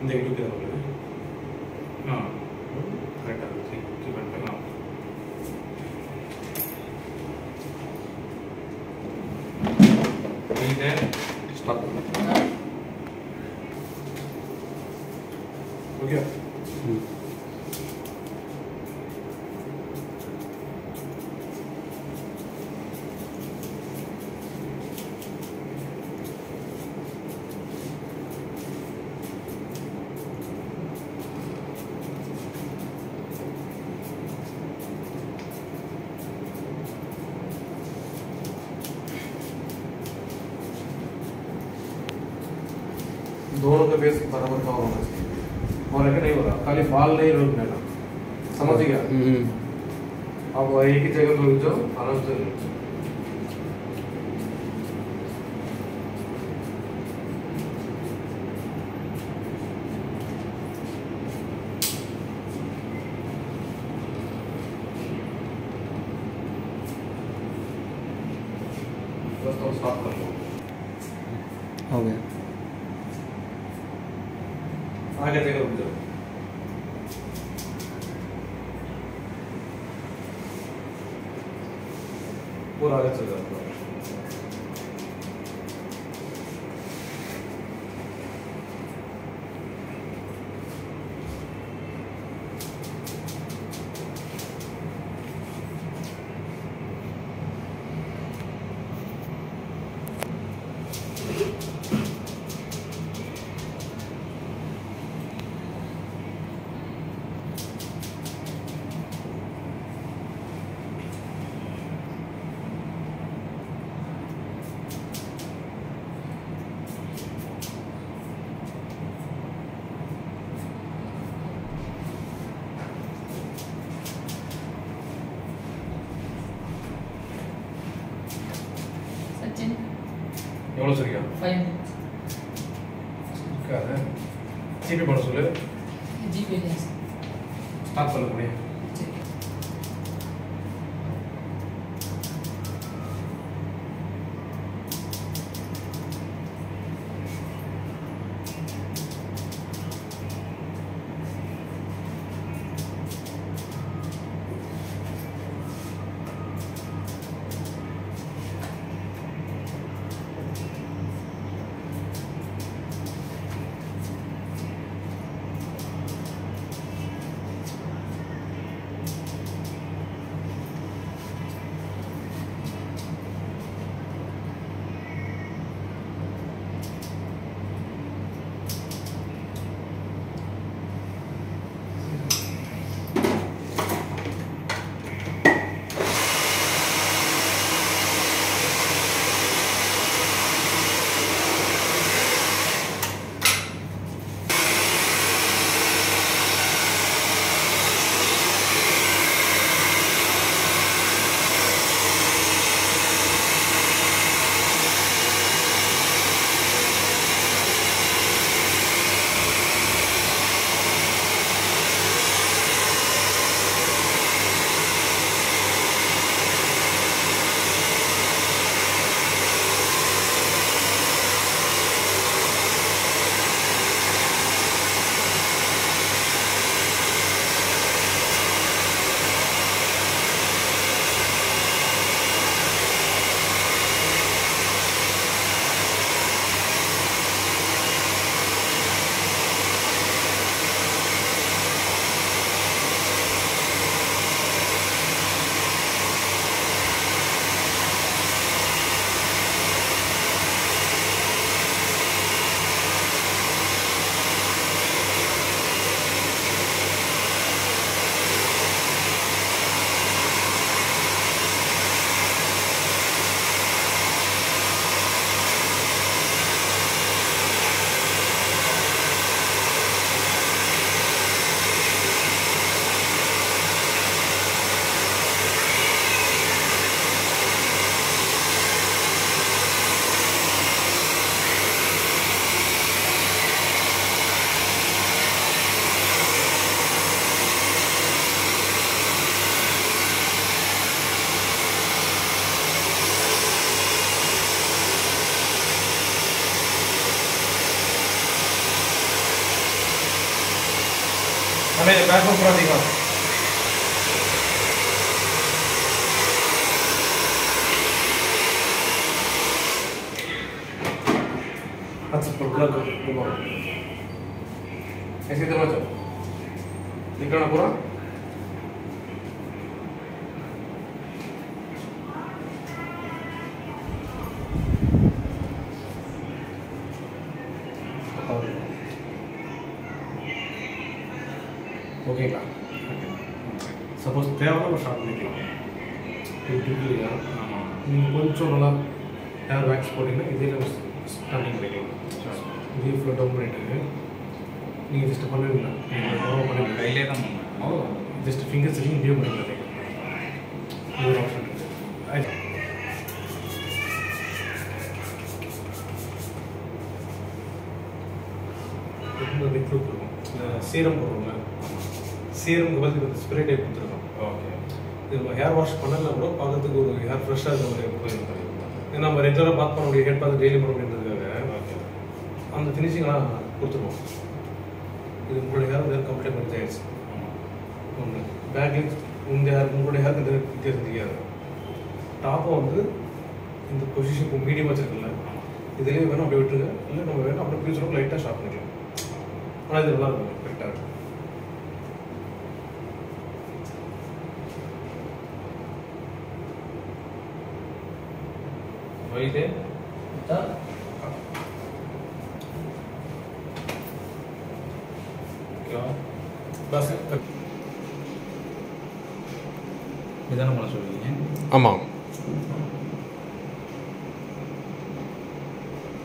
இந்த இடுக்கு அவங்களுக்கு கரெக்டாக த்ரீ பண்ணிக்கலாம். ஸ்டாப். ஓகே. दोनों का बेस बराबर का होना चाहिए और ऐसा नहीं हो रहा खाली बाल नहीं रोकना है समझ गया अब एक ही जगह रुक जाओ आराम से बस तो स्टॉप कर लो हो गया आगे जगह रुक जाओ पूरा आगे चल जाओ எவ்வளோ சரியா 5 இருக்காது ஜிபே பண்ண சொல்லு ஜிபே ஸ்டார்ட் பண்ண முடியும் हमें बैक में पूरा दिखा अच्छा पूरा घुमाओ ऐसे तरह चलो दिखाना पूरा ஓகேங்களா சப்போஸ் தேவையான ஷார்ட் பண்ணிக்கலாம் இல்லையா நீங்கள் கொஞ்சம் நல்லா ஹேர் வேக்ஸ் போட்டிங்கன்னா இதே ஸ்டார்டிங் பண்ணிக்கலாம் இதே ஃபுல்லாக டவுன் பண்ணிட்டு நீங்கள் ஜஸ்ட் பண்ணுவீங்களா நீங்கள் பண்ணுவீங்க கையிலே தான் பண்ணுவேன் அவ்வளோ ஜஸ்ட் ஃபிங்கர்ஸ் வச்சு இண்டியோ பண்ணிக்கலாம் இது ஒரு ஆப்ஷன் இருக்குது லிக்விட் இருக்கும் சீரம் போடுறோம்ல சீரம்க்கு பதில் ஸ்ப்ரே டைப் கொடுத்துருக்கோம் ஓகே இது ஹேர் வாஷ் பண்ணல கூட பார்க்கறதுக்கு ஒரு ஹேர் ஃப்ரெஷ்ஷாக இருக்க மாதிரி போயிருக்கோம் ஏன்னா நம்ம ரெகுலராக பாத் பண்ண முடியும் ஹேர் பார்த்து டெய்லி பண்ண முடியுன்றதுக்காக ஓகே அந்த ஃபினிஷிங்லாம் கொடுத்துருவோம் இது உங்களுடைய ஹேர் வந்து கம்ப்ளீட் பண்ணி ஆயிடுச்சு ஒன்று பேக்கிங் இந்த ஹேர் உங்களுடைய ஹேருக்கு இந்த வித்தியாசம் தெரியாது டாப்பும் வந்து இந்த பொசிஷன் இப்போ மீடியம் வச்சுருக்குல்ல இதுலேயே வேணும் அப்படியே விட்டுருங்க இல்லை நம்ம வேணும் அப்படியே ஃபியூச்சரும் லைட்டாக ஷார்ப் பண்ணிக்கலாம் ஆனால் இது நல்லா இருக்கும் கரெக்டாக இருக்கும் वही क्या बस इधर मला சொல்லுவீங்க ஆமாம்